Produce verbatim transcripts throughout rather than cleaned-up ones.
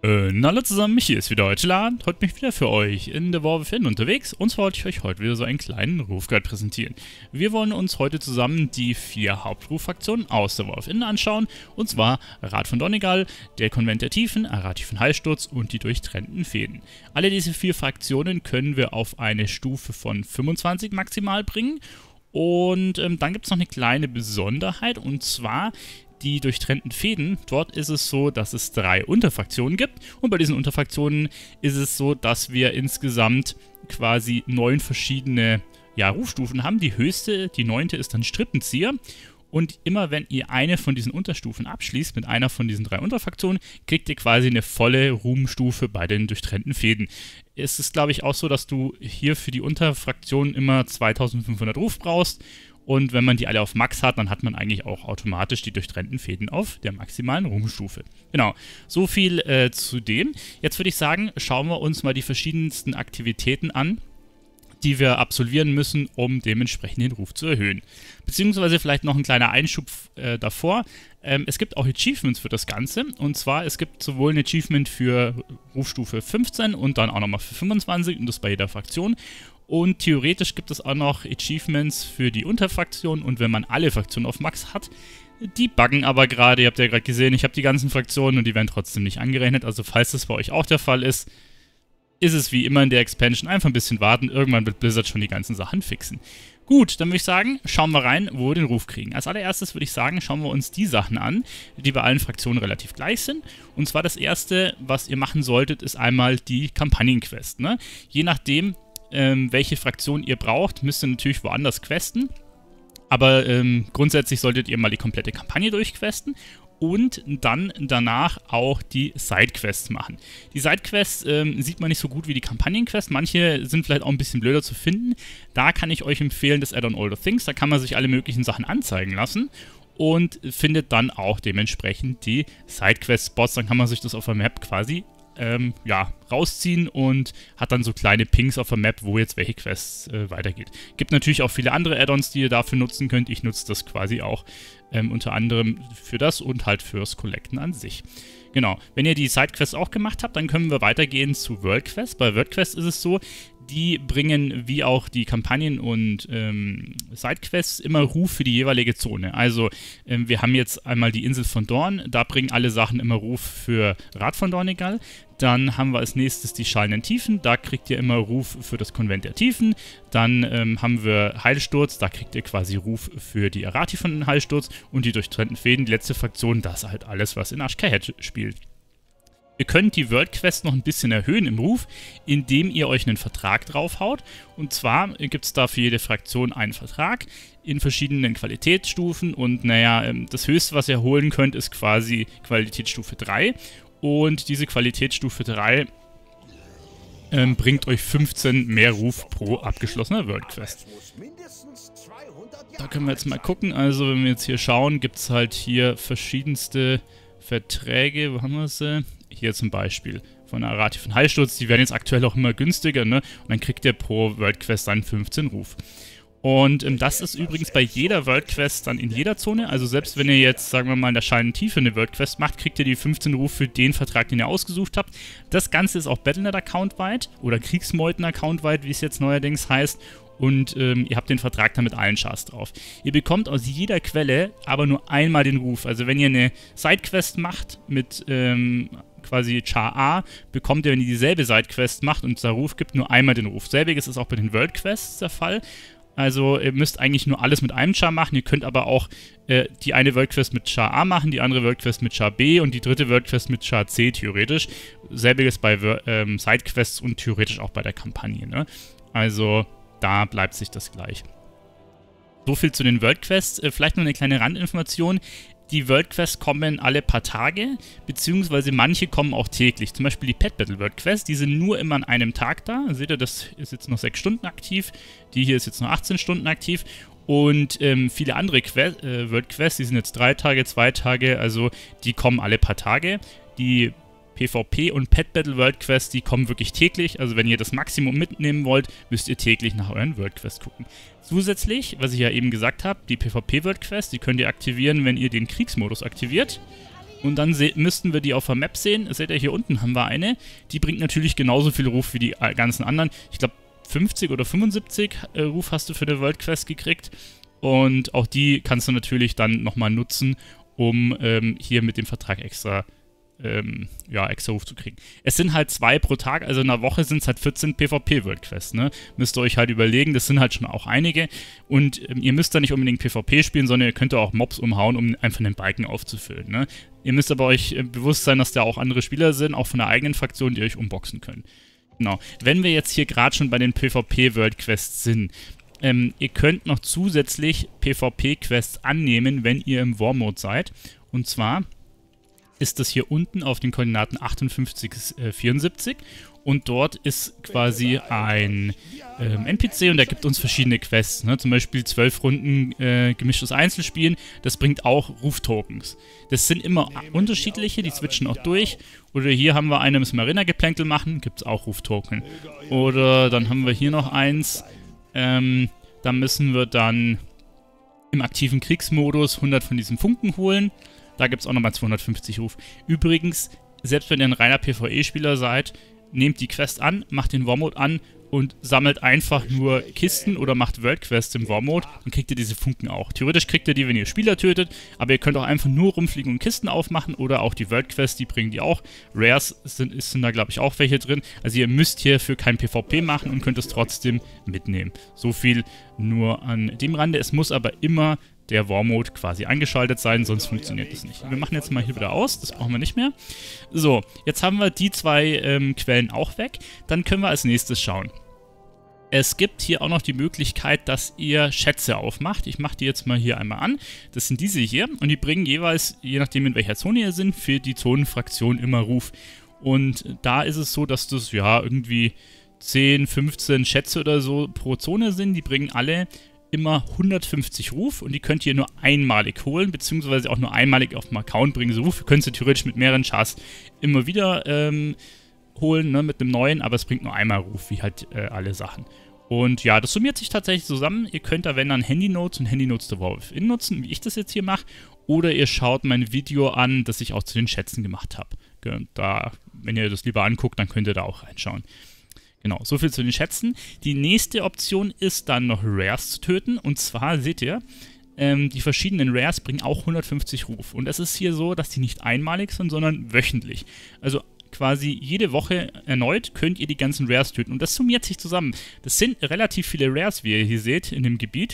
Äh, na alle zusammen, hier ist wieder Deutschland. Heute bin ich wieder für euch in der War Within unterwegs und zwar wollte ich euch heute wieder so einen kleinen Rufguide präsentieren. Wir wollen uns heute zusammen die vier Hauptruffraktionen aus der War Within anschauen und zwar Rat von Donegal, der Konvent der Tiefen, Arathi von Heilsturz und die durchtrennten Fäden. Alle diese vier Fraktionen können wir auf eine Stufe von fünfundzwanzig maximal bringen und ähm, dann gibt es noch eine kleine Besonderheit und zwar die durchtrennten Fäden. Dort ist es so, dass es drei Unterfraktionen gibt und bei diesen Unterfraktionen ist es so, dass wir insgesamt quasi neun verschiedene ja, Rufstufen haben. Die höchste, die neunte, ist dann Strippenzieher. Und immer wenn ihr eine von diesen Unterstufen abschließt, mit einer von diesen drei Unterfraktionen, kriegt ihr quasi eine volle Ruhmstufe bei den durchtrennten Fäden. Es ist, glaube ich, auch so, dass du hier für die Unterfraktionen immer zweitausendfünfhundert Ruf brauchst. Und wenn man die alle auf Max hat, dann hat man eigentlich auch automatisch die durchtrennten Fäden auf der maximalen Ruhmstufe. Genau, so viel äh, zu dem. Jetzt würde ich sagen, schauen wir uns mal die verschiedensten Aktivitäten an, die wir absolvieren müssen, um dementsprechend den Ruf zu erhöhen. Beziehungsweise vielleicht noch ein kleiner Einschub äh, davor. Ähm, es gibt auch Achievements für das Ganze. Und zwar, es gibt sowohl ein Achievement für Rufstufe fünfzehn und dann auch nochmal für fünfundzwanzig und das bei jeder Fraktion. Und theoretisch gibt es auch noch Achievements für die Unterfraktion und wenn man alle Fraktionen auf Max hat, die buggen aber gerade, ihr habt ja gerade gesehen, ich habe die ganzen Fraktionen und die werden trotzdem nicht angerechnet, also falls das bei euch auch der Fall ist, ist es wie immer in der Expansion, einfach ein bisschen warten, irgendwann wird Blizzard schon die ganzen Sachen fixen. Gut, dann würde ich sagen, schauen wir rein, wo wir den Ruf kriegen. Als allererstes würde ich sagen, schauen wir uns die Sachen an, die bei allen Fraktionen relativ gleich sind. Und zwar das erste, was ihr machen solltet, ist einmal die Kampagnenquest. Ne? Je nachdem, Ähm, welche Fraktion ihr braucht, müsst ihr natürlich woanders questen. Aber ähm, grundsätzlich solltet ihr mal die komplette Kampagne durchquesten und dann danach auch die Sidequests machen. Die Sidequests ähm, sieht man nicht so gut wie die Kampagnenquests. Manche sind vielleicht auch ein bisschen blöder zu finden. Da kann ich euch empfehlen, das Add-on All the Things. Da kann man sich alle möglichen Sachen anzeigen lassen und findet dann auch dementsprechend die Sidequest-Spots. Dann kann man sich das auf der Map quasi Ähm, ja, rausziehen und hat dann so kleine Pings auf der Map, wo jetzt welche Quests äh, weitergeht. Gibt natürlich auch viele andere Add-ons, die ihr dafür nutzen könnt. Ich nutze das quasi auch ähm, unter anderem für das und halt fürs Collecten an sich. Genau, wenn ihr die Sidequests auch gemacht habt, dann können wir weitergehen zu World Quest. Bei World Quest ist es so, die bringen wie auch die Kampagnen und ähm, Sidequests immer Ruf für die jeweilige Zone. Also ähm, wir haben jetzt einmal die Insel von Dorn, da bringen alle Sachen immer Ruf für Rat von Donegal. Dann haben wir als nächstes die Schallenden Tiefen, da kriegt ihr immer Ruf für das Konvent der Tiefen. Dann ähm, haben wir Heilsturz, da kriegt ihr quasi Ruf für die Arathi von Heilsturz und die durchtrennten Fäden, die letzte Fraktion, das ist halt alles, was in Ashkahet spielt. Ihr könnt die World Quest noch ein bisschen erhöhen im Ruf, indem ihr euch einen Vertrag draufhaut. Und zwar gibt es da für jede Fraktion einen Vertrag in verschiedenen Qualitätsstufen. Und naja, das Höchste, was ihr holen könnt, ist quasi Qualitätsstufe drei. Und diese Qualitätsstufe drei ähm, bringt euch fünfzehn mehr Ruf pro abgeschlossener World Quest. Da können wir jetzt mal gucken. Also wenn wir jetzt hier schauen, gibt es halt hier verschiedenste Verträge. Wo haben wir sie? Hier zum Beispiel von Arathi von Heilsturz, die werden jetzt aktuell auch immer günstiger, ne? Und dann kriegt ihr pro World Quest dann fünfzehn Ruf. Und ähm, das ist übrigens bei jeder World Quest dann in jeder Zone, also selbst wenn ihr jetzt, sagen wir mal, in der Schallenden Tiefe eine World Quest macht, kriegt ihr die fünfzehn Ruf für den Vertrag, den ihr ausgesucht habt. Das Ganze ist auch Battlenet-Account-weit oder Kriegsmeuten-Account-weit, wie es jetzt neuerdings heißt. Und ähm, ihr habt den Vertrag dann mit allen Chars drauf. Ihr bekommt aus jeder Quelle aber nur einmal den Ruf. Also wenn ihr eine Sidequest macht mit ähm, quasi Char A, bekommt ihr, wenn ihr dieselbe Sidequest macht und der Ruf gibt, nur einmal den Ruf. Selbiges ist auch bei den World Quests der Fall. Also ihr müsst eigentlich nur alles mit einem Char machen. Ihr könnt aber auch äh, die eine World Quest mit Char A machen, die andere World Quest mit Char B und die dritte World Quest mit Char C theoretisch. Selbiges bei ähm, Sidequests und theoretisch auch bei der Kampagne. Ne? Also da bleibt sich das gleich. So viel zu den World Quests. Äh, vielleicht noch eine kleine Randinformation. Die World Quests kommen alle paar Tage, beziehungsweise manche kommen auch täglich. Zum Beispiel die Pet Battle World Quest, die sind nur immer an einem Tag da. Seht ihr, das ist jetzt noch sechs Stunden aktiv. Die hier ist jetzt noch achtzehn Stunden aktiv. Und ähm, viele andere Que äh, World Quests, die sind jetzt drei Tage, zwei Tage, also die kommen alle paar Tage. Die PvP und Pet Battle World Quest, die kommen wirklich täglich. Also wenn ihr das Maximum mitnehmen wollt, müsst ihr täglich nach euren World Quest gucken. Zusätzlich, was ich ja eben gesagt habe, die PvP World Quest, die könnt ihr aktivieren, wenn ihr den Kriegsmodus aktiviert. Und dann müssten wir die auf der Map sehen. Seht ihr, hier unten haben wir eine. Die bringt natürlich genauso viel Ruf wie die ganzen anderen. Ich glaube, fünfzig oder fünfundsiebzig äh, Ruf hast du für die World Quest gekriegt. Und auch die kannst du natürlich dann nochmal nutzen, um ähm, hier mit dem Vertrag extra, ähm, ja, extra Ruf zu kriegen. Es sind halt zwei pro Tag, also in einer Woche sind es halt vierzehn PvP-World Quests, ne? Müsst ihr euch halt überlegen, das sind halt schon auch einige. Und ähm, ihr müsst da nicht unbedingt PvP spielen, sondern ihr könnt auch Mobs umhauen, um einfach den Balken aufzufüllen, ne? Ihr müsst aber euch äh, bewusst sein, dass da auch andere Spieler sind, auch von der eigenen Fraktion, die euch unboxen können. Genau. Wenn wir jetzt hier gerade schon bei den PvP-World Quests sind, ähm, ihr könnt noch zusätzlich PvP-Quests annehmen, wenn ihr im War-Mode seid. Und zwar ist das hier unten auf den Koordinaten achtundfünfzig, vierundsiebzig und dort ist quasi ein ähm, N P C und der gibt uns verschiedene Quests, ne? Zum Beispiel zwölf Runden äh, gemischtes Einzelspielen, das bringt auch Ruftokens. Das sind immer unterschiedliche, die switchen auch durch. Oder hier haben wir eine, müssen wir Arena-Geplänkel machen, gibt es auch Ruftoken. Oder dann haben wir hier noch eins, ähm, da müssen wir dann im aktiven Kriegsmodus hundert von diesen Funken holen. Da gibt es auch nochmal zweihundertfünfzig Ruf. Übrigens, selbst wenn ihr ein reiner PvE-Spieler seid, nehmt die Quest an, macht den War-Mode an und sammelt einfach nur Kisten oder macht World-Quests im War-Mode und kriegt ihr diese Funken auch. Theoretisch kriegt ihr die, wenn ihr Spieler tötet, aber ihr könnt auch einfach nur rumfliegen und Kisten aufmachen oder auch die World-Quests, die bringen die auch. Rares sind, sind da, glaube ich, auch welche drin. Also ihr müsst hierfür kein PvP machen und könnt es trotzdem mitnehmen. So viel nur an dem Rande. Es muss aber immer der War-Mode quasi eingeschaltet sein, sonst funktioniert das nicht. Wir machen jetzt mal hier wieder aus, das brauchen wir nicht mehr. So, jetzt haben wir die zwei ähm, Quellen auch weg. Dann können wir als nächstes schauen. Es gibt hier auch noch die Möglichkeit, dass ihr Schätze aufmacht. Ich mache die jetzt mal hier einmal an. Das sind diese hier und die bringen jeweils, je nachdem in welcher Zone ihr sind, für die Zonenfraktion immer Ruf. Und da ist es so, dass das ja irgendwie zehn, fünfzehn Schätze oder so pro Zone sind. Die bringen alle immer hundertfünfzig Ruf und die könnt ihr nur einmalig holen, beziehungsweise auch nur einmalig auf dem Account bringen. So Ruf könnt ihr theoretisch mit mehreren Chars immer wieder ähm, holen, ne, mit einem neuen, aber es bringt nur einmal Ruf, wie halt äh, alle Sachen. Und ja, das summiert sich tatsächlich zusammen. Ihr könnt da, wenn dann, Handy-Notes und Handy-Notes der War Within nutzen, wie ich das jetzt hier mache, oder ihr schaut mein Video an, das ich auch zu den Schätzen gemacht habe. Da, wenn ihr das lieber anguckt, dann könnt ihr da auch reinschauen. Genau, soviel zu den Schätzen. Die nächste Option ist dann noch Rares zu töten. Und zwar seht ihr, ähm, die verschiedenen Rares bringen auch hundertfünfzig Ruf. Und es ist hier so, dass die nicht einmalig sind, sondern wöchentlich. Also quasi jede Woche erneut könnt ihr die ganzen Rares töten. Und das summiert sich zusammen. Das sind relativ viele Rares, wie ihr hier seht, in dem Gebiet.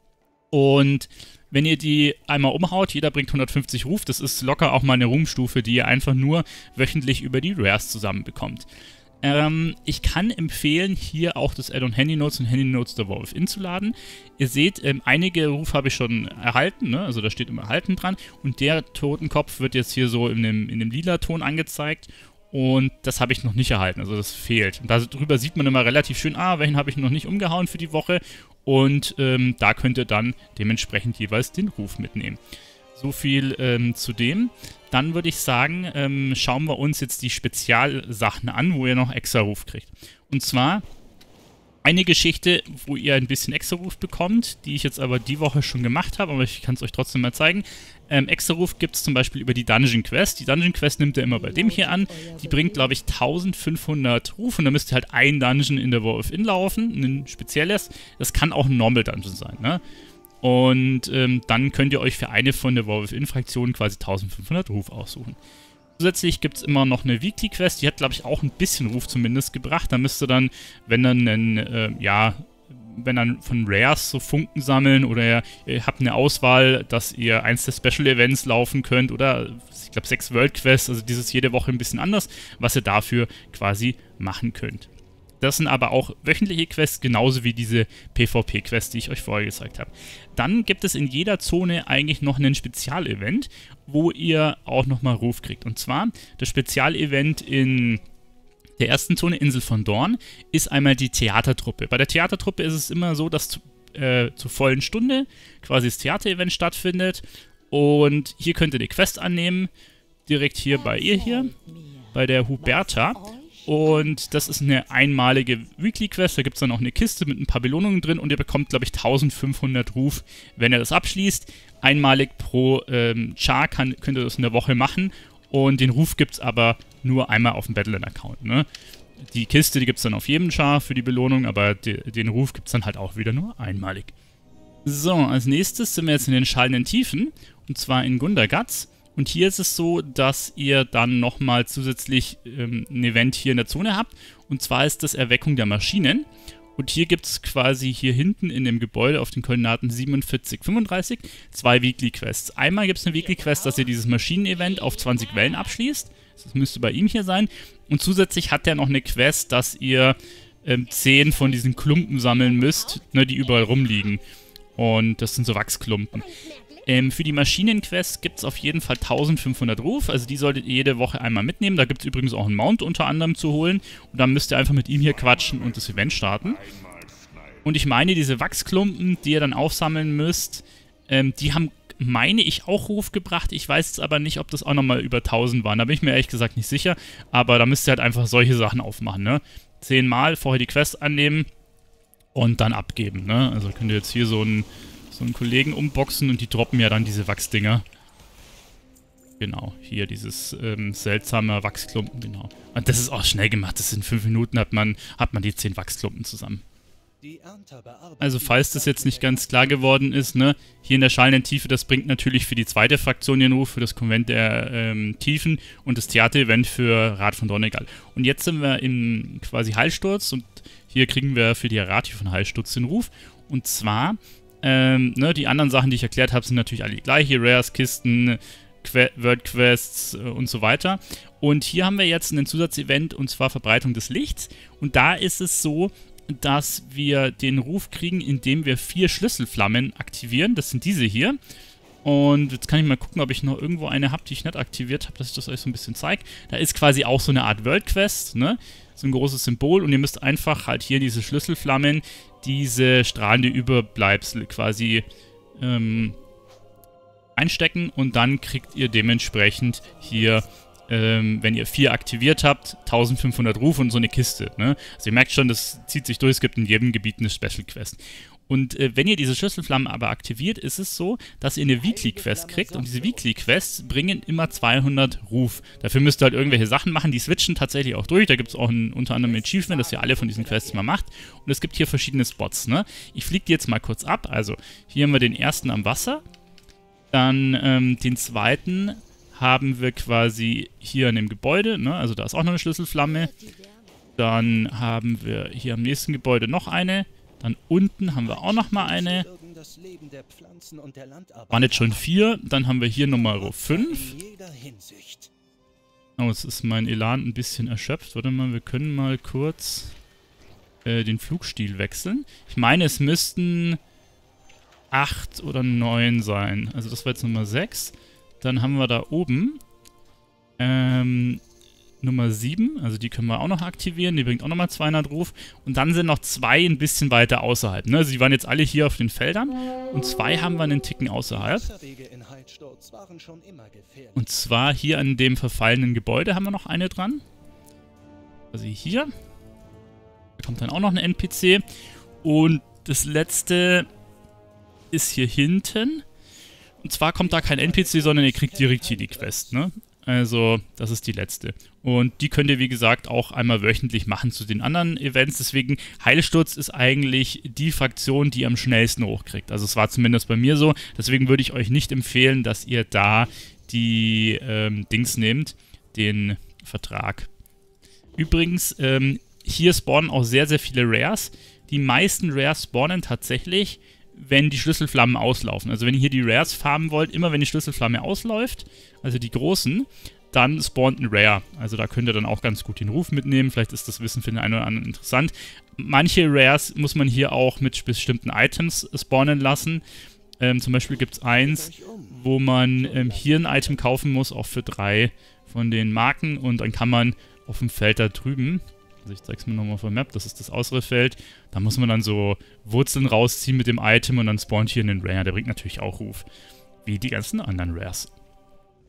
Und wenn ihr die einmal umhaut, jeder bringt hundertfünfzig Ruf. Das ist locker auch mal eine Ruhmstufe, die ihr einfach nur wöchentlich über die Rares zusammenbekommt. Ähm, ich kann empfehlen, hier auch das Add-on Handy Notes und Handy Notes der War Within zu laden. Ihr seht, ähm, einige Rufe habe ich schon erhalten, ne? Also da steht immer erhalten dran. Und der Totenkopf wird jetzt hier so in dem, in dem lila Ton angezeigt. Und das habe ich noch nicht erhalten, also das fehlt. Und darüber sieht man immer relativ schön, ah, welchen habe ich noch nicht umgehauen für die Woche. Und ähm, da könnt ihr dann dementsprechend jeweils den Ruf mitnehmen. So viel ähm, zu dem. Dann würde ich sagen, ähm, schauen wir uns jetzt die Spezialsachen an, wo ihr noch extra Ruf kriegt. Und zwar eine Geschichte, wo ihr ein bisschen extra Ruf bekommt, die ich jetzt aber die Woche schon gemacht habe, aber ich kann es euch trotzdem mal zeigen. Ähm, extra Ruf gibt es zum Beispiel über die Dungeon Quest. Die Dungeon Quest nimmt ihr immer bei dem hier an. Die bringt, glaube ich, eintausendfünfhundert Ruf und da müsst ihr halt ein Dungeon in der War Within laufen, ein spezielles. Das kann auch ein Normal Dungeon sein, ne? Und ähm, dann könnt ihr euch für eine von der War Within-Fraktionen quasi eintausendfünfhundert Ruf aussuchen. Zusätzlich gibt es immer noch eine Weekly Quest, die hat, glaube ich, auch ein bisschen Ruf zumindest gebracht. Da müsst ihr dann, wenn dann, ein, äh, ja, wenn dann von Rares so Funken sammeln oder ihr, ihr habt eine Auswahl, dass ihr eins der Special Events laufen könnt oder, ich glaube, sechs World Quests, also dieses jede Woche ein bisschen anders, was ihr dafür quasi machen könnt. Das sind aber auch wöchentliche Quests, genauso wie diese PvP-Quests, die ich euch vorher gezeigt habe. Dann gibt es in jeder Zone eigentlich noch ein Spezialevent, wo ihr auch nochmal Ruf kriegt. Und zwar, das Spezialevent in der ersten Zone, Insel von Dorn, ist einmal die Theatertruppe. Bei der Theatertruppe ist es immer so, dass zu, äh, zur vollen Stunde quasi das Theaterevent stattfindet. Und hier könnt ihr die Quest annehmen, direkt hier bei ihr hier, bei der Huberta. Und das ist eine einmalige Weekly Quest. Da gibt es dann auch eine Kiste mit ein paar Belohnungen drin. Und ihr bekommt, glaube ich, eintausendfünfhundert Ruf, wenn ihr das abschließt. Einmalig pro ähm, Char kann, könnt ihr das in der Woche machen. Und den Ruf gibt es aber nur einmal auf dem Battleland-Account, ne? Die Kiste, die gibt es dann auf jedem Char für die Belohnung, aber de, den Ruf gibt es dann halt auch wieder nur einmalig. So, als nächstes sind wir jetzt in den schallenden Tiefen, und zwar in Gundagatz. Und hier ist es so, dass ihr dann nochmal zusätzlich ähm, ein Event hier in der Zone habt, und zwar ist das Erweckung der Maschinen. Und hier gibt es quasi hier hinten in dem Gebäude auf den Koordinaten siebenundvierzig, fünfunddreißig zwei Weekly Quests. Einmal gibt es eine Weekly Quest, dass ihr dieses Maschinen-Event auf zwanzig Wellen abschließt. Das müsste bei ihm hier sein. Und zusätzlich hat er noch eine Quest, dass ihr ähm, zehn von diesen Klumpen sammeln müsst, ne, die überall rumliegen. Und das sind so Wachsklumpen. Ähm, für die Maschinenquest gibt es auf jeden Fall eintausendfünfhundert Ruf. Also die solltet ihr jede Woche einmal mitnehmen. Da gibt es übrigens auch einen Mount unter anderem zu holen. Und dann müsst ihr einfach mit ihm hier quatschen und das Event starten. Und ich meine, diese Wachsklumpen, die ihr dann aufsammeln müsst, ähm, die haben, meine ich, auch Ruf gebracht. Ich weiß jetzt aber nicht, ob das auch nochmal über tausend waren. Da bin ich mir ehrlich gesagt nicht sicher. Aber da müsst ihr halt einfach solche Sachen aufmachen, ne? Zehnmal vorher die Quest annehmen und dann abgeben, ne? Also könnt ihr jetzt hier so einen, so einen Kollegen umboxen und die droppen ja dann diese Wachsdinger. Genau, hier dieses ähm, seltsame Wachsklumpen, genau. Und das ist auch schnell gemacht. Das in fünf Minuten hat man, hat man die zehn Wachsklumpen zusammen. Also falls das jetzt nicht ganz klar geworden ist, ne, hier in der schallenden Tiefe, das bringt natürlich für die zweite Fraktion den Ruf, für das Konvent der ähm, Tiefen und das Theater-Event für Rat von Donegal. Und jetzt sind wir im quasi Heilsturz und hier kriegen wir für die Arati von Heilsturz den Ruf. Und zwar, ähm, ne, die anderen Sachen, die ich erklärt habe, sind natürlich alle die gleiche, Rares, Kisten, Que World Quests äh, und so weiter. Und hier haben wir jetzt ein Zusatzevent, und zwar Verbreitung des Lichts. Und da ist es so, dass wir den Ruf kriegen, indem wir vier Schlüsselflammen aktivieren. Das sind diese hier. Und jetzt kann ich mal gucken, ob ich noch irgendwo eine habe, die ich nicht aktiviert habe, dass ich das euch so ein bisschen zeige. Da ist quasi auch so eine Art World Quest, ne? So ein großes Symbol. Und ihr müsst einfach halt hier diese Schlüsselflammen, diese strahlende Überbleibsel quasi ähm, einstecken. Und dann kriegt ihr dementsprechend hier, Ähm, wenn ihr vier aktiviert habt, eintausendfünfhundert Ruf und so eine Kiste. Ne? Also ihr merkt schon, das zieht sich durch, es gibt in jedem Gebiet eine Special Quest. Und äh, wenn ihr diese Schlüsselflammen aber aktiviert, ist es so, dass ihr eine Weekly Quest kriegt, und diese Weekly Quests bringen immer zweihundert Ruf. Dafür müsst ihr halt irgendwelche Sachen machen, die switchen tatsächlich auch durch. Da gibt es auch ein, unter anderem ein Achievement, das ihr alle von diesen Quests mal macht. Und es gibt hier verschiedene Spots. Ne? Ich fliege die jetzt mal kurz ab. Also hier haben wir den ersten am Wasser, dann ähm, den zweiten haben wir quasi hier in dem Gebäude, ne? Also da ist auch noch eine Schlüsselflamme. Dann haben wir hier am nächsten Gebäude noch eine. Dann unten haben wir auch noch mal eine. Waren jetzt schon vier. Dann haben wir hier Nummer fünf. Oh, jetzt ist mein Elan ein bisschen erschöpft. Warte mal, wir können mal kurz äh, den Flugstil wechseln. Ich meine, es müssten acht oder neun sein. Also das war jetzt Nummer sechs. Dann haben wir da oben ähm, Nummer sieben, also die können wir auch noch aktivieren, die bringt auch nochmal zweihundert Ruf. Und dann sind noch zwei ein bisschen weiter außerhalb. Ne? Also die waren jetzt alle hier auf den Feldern und zwei haben wir einen Ticken außerhalb. Und zwar hier an dem verfallenen Gebäude haben wir noch eine dran. Also hier. Da kommt dann auch noch ein N P C. Und das letzte ist hier hinten. Und zwar kommt da kein N P C, sondern ihr kriegt direkt hier die Quest, ne? Also, das ist die letzte. Und die könnt ihr, wie gesagt, auch einmal wöchentlich machen zu den anderen Events. Deswegen, Heilsturz ist eigentlich die Fraktion, die am schnellsten hochkriegt. Also, es war zumindest bei mir so. Deswegen würde ich euch nicht empfehlen, dass ihr da die ähm, Dings nehmt, den Vertrag. Übrigens, ähm, hier spawnen auch sehr, sehr viele Rares. Die meisten Rares spawnen tatsächlich, wenn die Schlüsselflammen auslaufen. Also wenn ihr hier die Rares farmen wollt, immer wenn die Schlüsselflamme ausläuft, also die großen, dann spawnt ein Rare. Also da könnt ihr dann auch ganz gut den Ruf mitnehmen. Vielleicht ist das Wissen für den einen oder anderen interessant. Manche Rares muss man hier auch mit bestimmten Items spawnen lassen. Ähm, zum Beispiel gibt es eins, wo man ähm, hier ein Item kaufen muss, auch für drei von den Marken. Und dann kann man auf dem Feld da drüben, also ich zeige es mir nochmal auf der Map, das ist das Ausrüstfeld. Da muss man dann so Wurzeln rausziehen mit dem Item und dann spawnt hier einen Rare. Der bringt natürlich auch Ruf, wie die ganzen anderen Rares.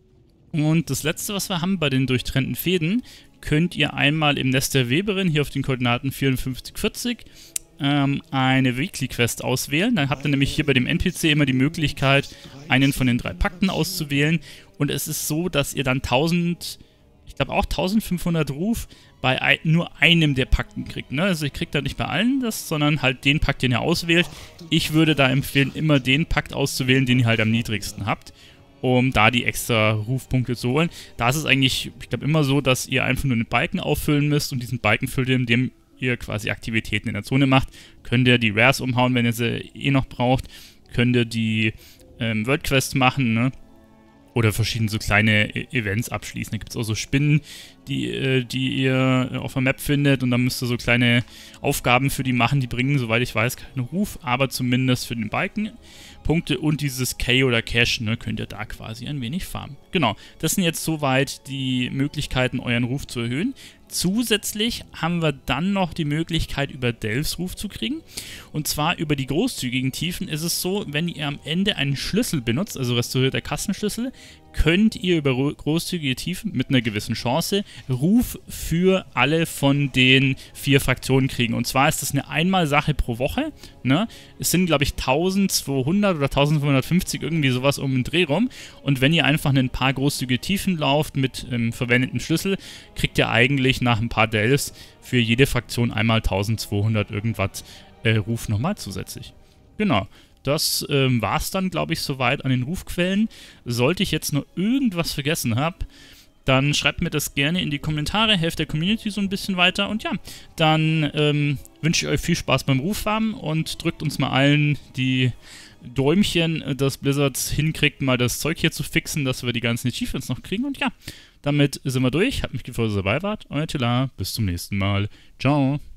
Und das letzte, was wir haben bei den durchtrennten Fäden, könnt ihr einmal im Nest der Weberin hier auf den Koordinaten vierundfünfzig vierzig ähm, eine Weekly Quest auswählen. Dann habt ihr nämlich hier bei dem N P C immer die Möglichkeit, einen von den drei Pakten auszuwählen. Und es ist so, dass ihr dann tausend, ich glaube auch eintausendfünfhundert Ruf bei ein, nur einem der Pakten kriegt. Ne? Also ihr kriegt da nicht bei allen das, sondern halt den Pakt, den ihr auswählt. Ich würde da empfehlen, immer den Pakt auszuwählen, den ihr halt am niedrigsten habt, um da die extra Rufpunkte zu holen. Da ist es eigentlich, ich glaube, immer so, dass ihr einfach nur einen Balken auffüllen müsst und diesen Balken füllt ihr, indem ihr quasi Aktivitäten in der Zone macht. Könnt ihr die Rares umhauen, wenn ihr sie eh noch braucht. Könnt ihr die ähm, World Quests machen, ne? Oder verschiedene so kleine e Events abschließen. Da gibt es auch so Spinnen, die, äh, die ihr auf der Map findet. Und dann müsst ihr so kleine Aufgaben für die machen. Die bringen, soweit ich weiß, keinen Ruf, aber zumindest für den Balken Punkte. Und dieses K oder Cash, ne, könnt ihr da quasi ein wenig farmen. Genau, das sind jetzt soweit die Möglichkeiten, euren Ruf zu erhöhen. Zusätzlich haben wir dann noch die Möglichkeit, über Delphs Ruf zu kriegen. Und zwar über die großzügigen Tiefen ist es so, wenn ihr am Ende einen Schlüssel benutzt, also restaurierter Kassenschlüssel, könnt ihr über großzügige Tiefen mit einer gewissen Chance Ruf für alle von den vier Fraktionen kriegen. Und zwar ist das eine Einmalsache pro Woche. Ne? Es sind, glaube ich, eintausendzweihundert oder eintausendzweihundertfünfzig, irgendwie sowas um den Dreh rum. Und wenn ihr einfach ein paar großzügige Tiefen lauft mit ähm, verwendeten Schlüssel, kriegt ihr eigentlich nach ein paar Delphs für jede Fraktion einmal eintausendzweihundert irgendwas äh, Ruf nochmal zusätzlich. Genau. Das ähm, war es dann, glaube ich, soweit an den Rufquellen. Sollte ich jetzt noch irgendwas vergessen haben, dann schreibt mir das gerne in die Kommentare, helft der Community so ein bisschen weiter. Und ja, dann ähm, wünsche ich euch viel Spaß beim Ruffarmen und drückt uns mal allen die Däumchen, dass Blizzards hinkriegt, mal das Zeug hier zu fixen, dass wir die ganzen Achievements noch kriegen. Und ja, damit sind wir durch. Hat mich gefreut, dass ihr dabei wart. Euer Tila, bis zum nächsten Mal. Ciao.